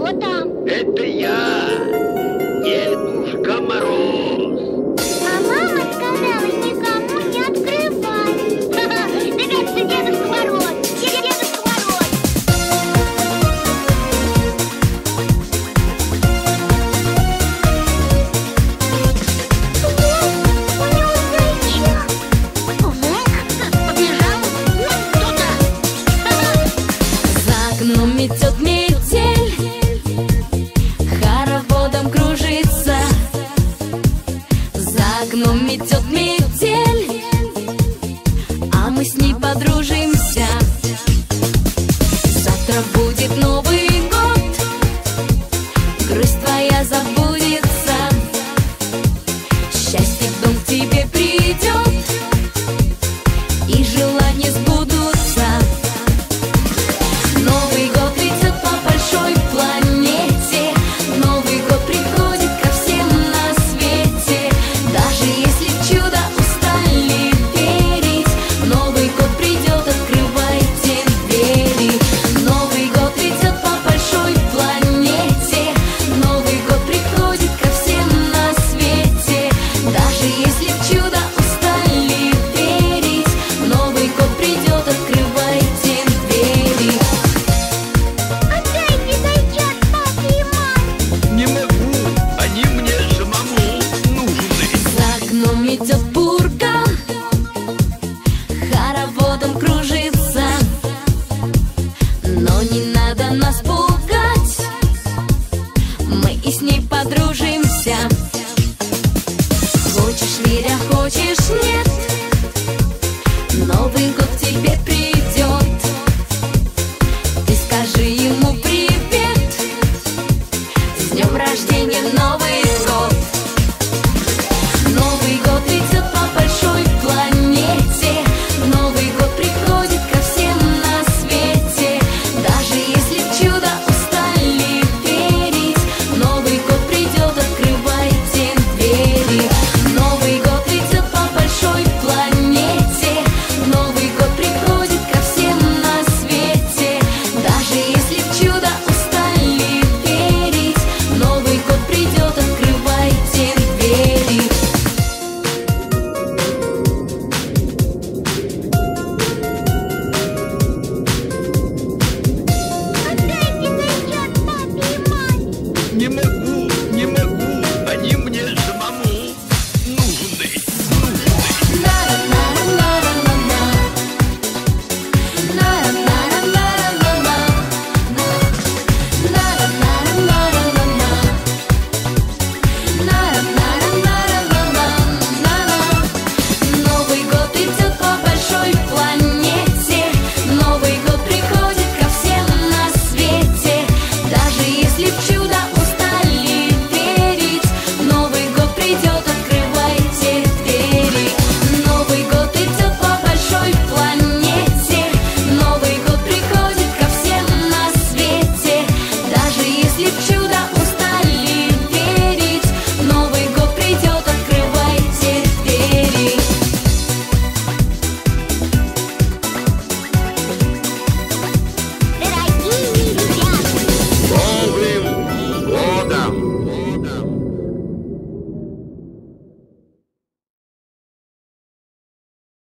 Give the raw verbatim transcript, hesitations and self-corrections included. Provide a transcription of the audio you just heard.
Кто там? Это я, Дедушка Мороз. А мама сказала никому не открывать. Да как ты, Дедушка Мороз? Дедушка Мороз. У него зайчик. Побежал туда. За окном метет метель, хороводом кружится. За окном метет метель, а мы с ней подружимся. За траву